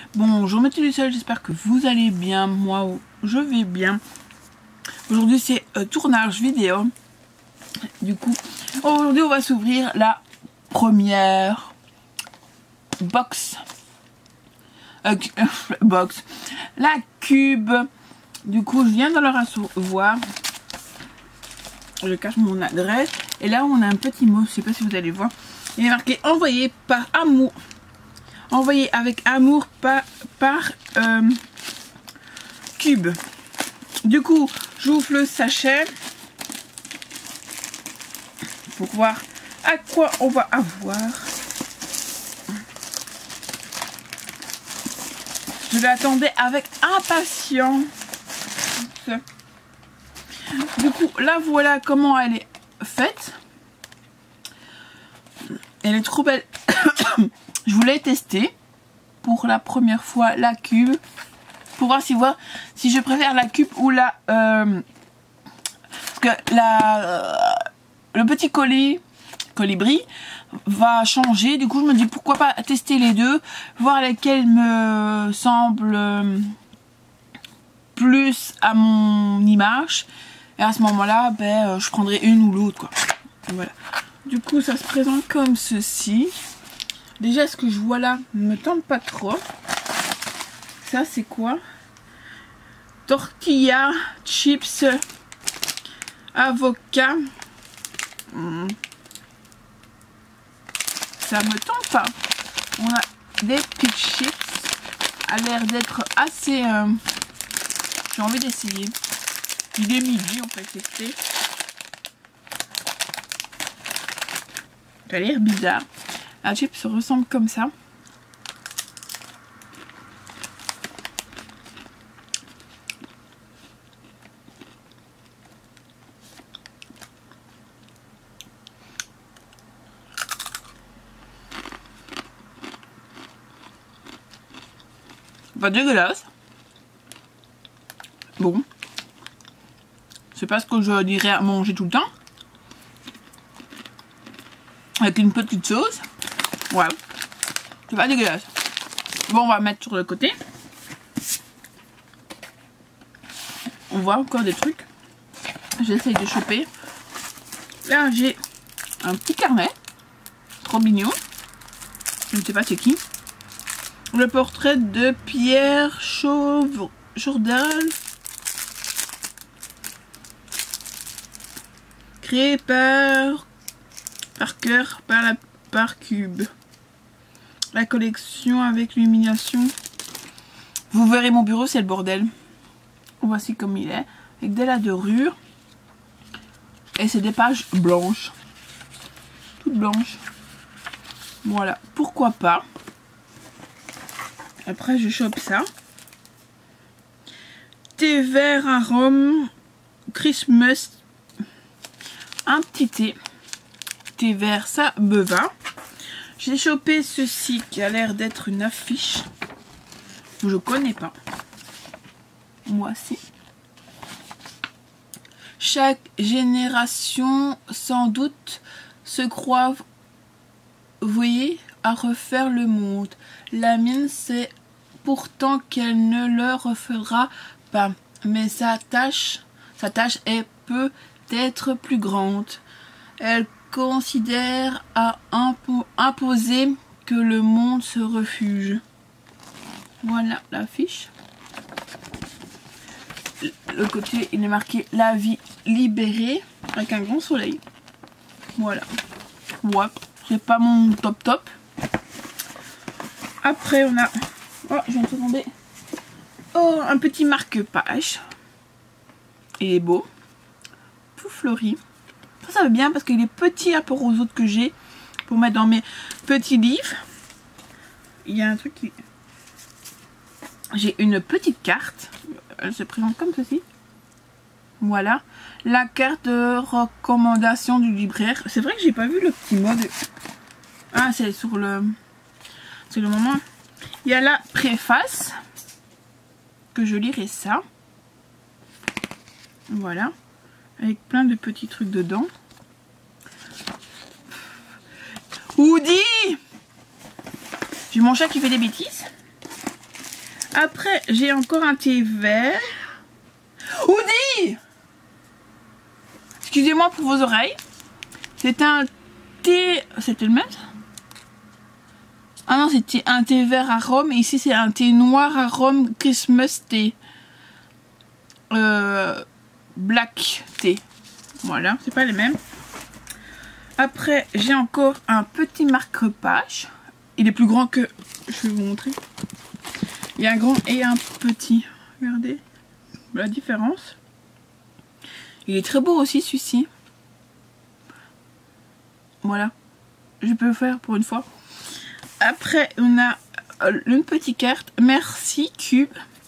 Bonjour Mathilde du Sol, j'espère que vous allez bien. Moi, je vais bien. Aujourd'hui, c'est tournage vidéo. Du coup, aujourd'hui, on va s'ouvrir la première box. La cube. Du coup, je viens de le recevoir. Je cache mon adresse. Et là, on a un petit mot, je sais pas si vous allez voir. Il est marqué envoyé par amour. Envoyé avec amour par cube. Du coup, j'ouvre le sachet pour voir à quoi on va avoir. Je l'attendais avec impatience. Du coup, là voilà comment elle est faite. Elle est trop belle. Je voulais tester pour la première fois la cube pour voir si je préfère la cube ou la parce que le petit colibri va changer. Du coup je me dis pourquoi pas tester les deux, voir lesquels me semblent plus à mon image, et à ce moment là je prendrai une ou l'autre quoi. Voilà. Du coup ça se présente comme ceci. Déjà, ce que je vois là ne me tente pas trop. Ça, c'est quoi? Tortilla, chips, avocat. Ça me tente pas. On a des petites chips. A l'air d'être assez... J'ai envie d'essayer. Il est midi, on peut tester. Ça a l'air bizarre. La chips ressemble comme ça. Pas dégueulasse. Bon. C'est pas ce que je dirais à manger tout le temps. Avec une petite sauce. Ouais, c'est pas dégueulasse. Bon, on va mettre sur le côté. On voit encore des trucs. J'essaye de choper. Là, j'ai un petit carnet. Trop mignon. Je ne sais pas c'est qui. Le portrait de Pierre Jourdain. Créé par cœur, par cube. La collection avec l'illumination. Vous verrez mon bureau, c'est le bordel. Voici comme il est. Avec de la dorure. Et c'est des pages blanches. Toutes blanches. Voilà. Pourquoi pas. Après, je chope ça. Thé vert arôme. Christmas. Un petit thé. Thé vert, ça me va. J'ai chopé ceci qui a l'air d'être une affiche. Je connais pas. Moi aussi. Chaque génération sans doute se croit, vous voyez, à refaire le monde. La mienne c'est pourtant qu'elle ne le refera pas. Mais sa tâche est peut-être plus grande. Elle considère à imposer que le monde se refuge. Voilà l'affiche. Le côté il est marqué la vie libérée avec un grand soleil. Voilà. Ouais, c'est pas mon top. Après on a, oh je viens de tomber. Oh, un petit marque-page. Il est beau. Tout fleuri. Ça va bien parce qu'il est petit par rapport aux autres que j'ai pour mettre dans mes petits livres. Il y a un truc qui... J'ai une petite carte. Elle se présente comme ceci. Voilà. La carte de recommandation du libraire. C'est vrai que j'ai pas vu le petit mot de... Ah, c'est sur le... C'est le moment. Il y a la préface. Que je lirai ça. Voilà. Avec plein de petits trucs dedans. Woody! J'ai mon chat qui fait des bêtises. Après, j'ai encore un thé vert. Oudi! Excusez-moi pour vos oreilles. C'est un thé... C'était le même ça? Ah non, c'était un thé vert arôme. Et ici, c'est un thé noir arôme Christmas thé. Black thé. Voilà, c'est pas les mêmes. Après, j'ai encore un petit marque-page. Il est plus grand que... Je vais vous montrer. Il y a un grand et un petit. Regardez la différence. Il est très beau aussi celui-ci. Voilà. Je peux le faire pour une fois. Après, on a une petite carte. Merci Cube.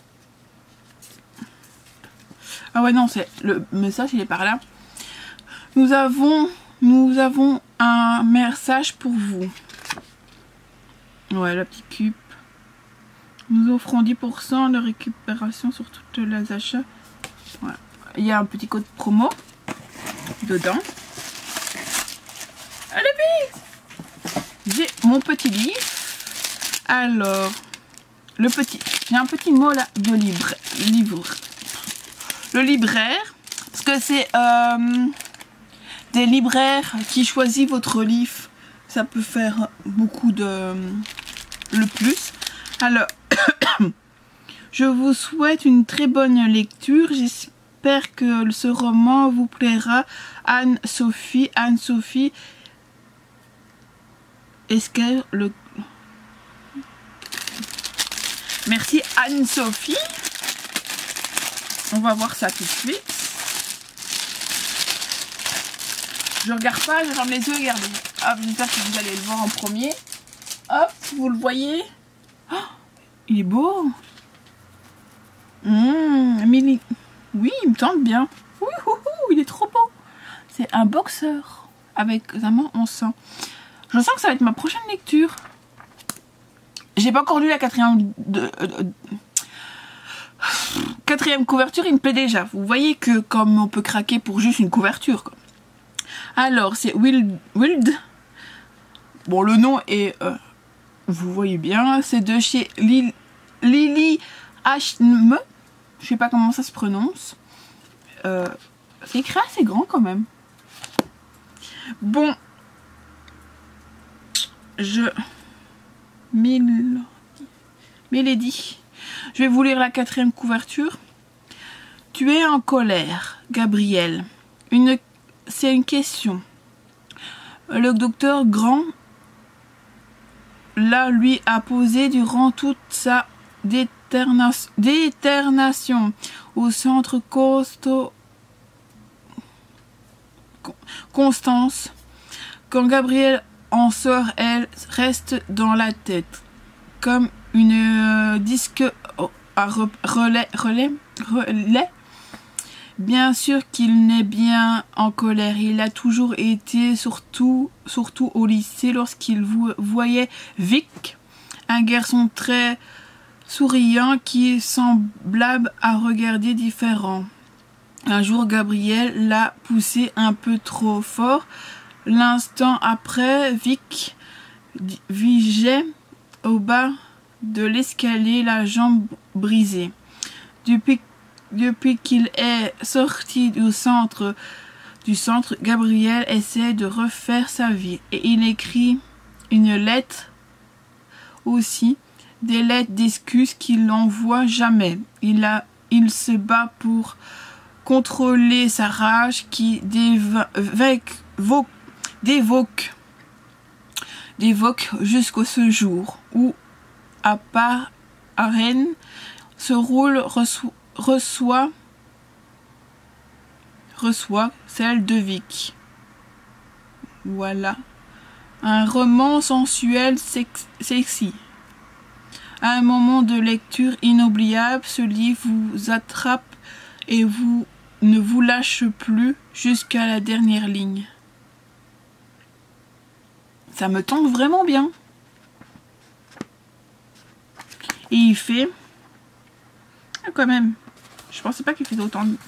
Ah ouais, non, c'est le message, il est par là. Nous avons un message pour vous. Ouais, la petite cube. Nous offrons 10% de récupération sur toutes les achats. Voilà. Il y a un petit code promo dedans. Allez vite! J'ai mon petit livre. Alors, j'ai un petit mot là de livre. Le libraire, parce que c'est des libraires qui choisissent votre livre. Ça peut faire beaucoup de le plus. Alors, je vous souhaite une très bonne lecture. J'espère que ce roman vous plaira. Anne-Sophie. Est-ce que le... Merci Anne-Sophie. On va voir ça tout de suite. Je regarde pas, je ferme les yeux, regardez. Hop, j'espère que vous allez le voir en premier. Hop, vous le voyez. Oh, il est beau. Oui, il me tente bien. Il est trop beau. C'est un boxeur avec sa main en sang. Je sens que ça va être ma prochaine lecture. J'ai pas encore lu la quatrième couverture, il me plaît déjà. Vous voyez que comme on peut craquer pour juste une couverture, quoi. Alors, c'est Wild. Bon, le nom est... vous voyez bien, c'est de chez Lily Ashme. Je sais pas comment ça se prononce. C'est écrit assez grand quand même. Bon. Mélodie. Je vais vous lire la quatrième couverture. Tu es en colère, Gabriel. C'est une question. Le docteur Grand lui a posé durant toute sa déternation au centre Constance. Quand Gabriel en sort, elle reste dans la tête comme une disque à relais. Bien sûr qu'il n'est bien en colère. Il a toujours été, surtout au lycée, lorsqu'il voyait Vic, un garçon très souriant qui semblable à regarder différent. Un jour, Gabriel l'a poussé un peu trop fort. L'instant après, Vic vigeait au bas de l'escalier, la jambe brisée. Depuis qu'il est sorti du centre, Gabriel essaie de refaire sa vie. Et il écrit une lettre aussi, des lettres d'excuses qu'il n'envoie jamais. Il se bat pour contrôler sa rage qui dévoque jusqu'au ce jour où, à part à Rennes, ce rôle reçoit celle de Vic. Voilà. Un roman sensuel sexy. À un moment de lecture inoubliable, ce livre vous attrape et ne vous lâche plus jusqu'à la dernière ligne. Ça me tente vraiment bien. Et il fait... Ah, quand même. Je pensais pas qu'il faisait autant de...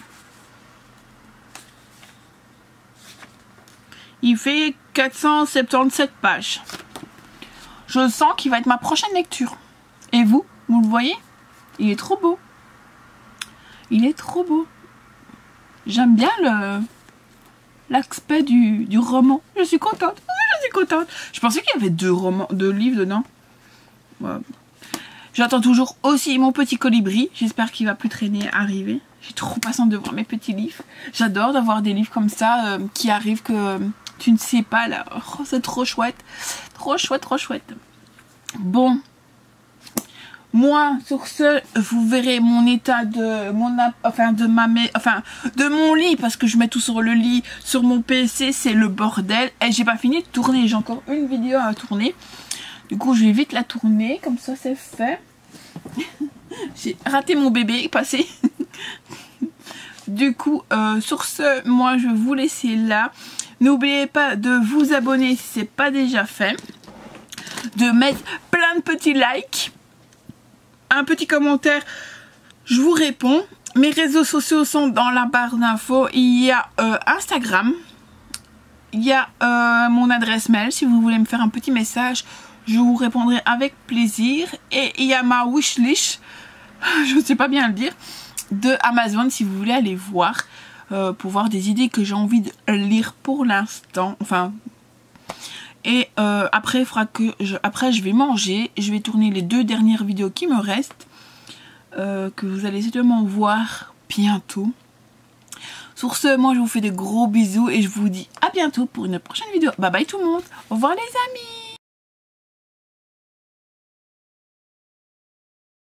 Il fait 477 pages. Je sens qu'il va être ma prochaine lecture. Et vous le voyez? Il est trop beau. Il est trop beau. J'aime bien l'aspect du roman. Je suis contente. Oui, je suis contente. Je pensais qu'il y avait deux livres dedans. Ouais. J'attends toujours aussi mon petit colibri. J'espère qu'il va plus traîner, arriver. J'ai trop patiente de voir mes petits livres. J'adore d'avoir des livres comme ça qui arrivent que tu ne sais pas là. Oh, c'est trop chouette. Trop chouette, trop chouette. Bon. Moi, sur ce, vous verrez mon état de mon lit, parce que je mets tout sur le lit, sur mon PC, c'est le bordel. Et j'ai pas fini de tourner, j'ai encore une vidéo à tourner. Du coup, je vais vite la tourner, comme ça c'est fait. J'ai raté mon bébé passé. Du coup, sur ce, moi je vais vous laisser là. N'oubliez pas de vous abonner si c'est pas déjà fait. De mettre plein de petits likes. Un petit commentaire, je vous réponds. Mes réseaux sociaux sont dans la barre d'infos. Il y a Instagram. Il y a mon adresse mail. Si vous voulez me faire un petit message, je vous répondrai avec plaisir. Et il y a ma wishlist, je ne sais pas bien le dire, de Amazon si vous voulez aller voir. Pour voir des idées que j'ai envie de lire pour l'instant. Enfin... Et après, je vais manger. Je vais tourner les 2 dernières vidéos qui me restent. Que vous allez certainement voir bientôt. Sur ce, moi je vous fais des gros bisous. Et je vous dis à bientôt pour une prochaine vidéo. Bye bye tout le monde. Au revoir les amis.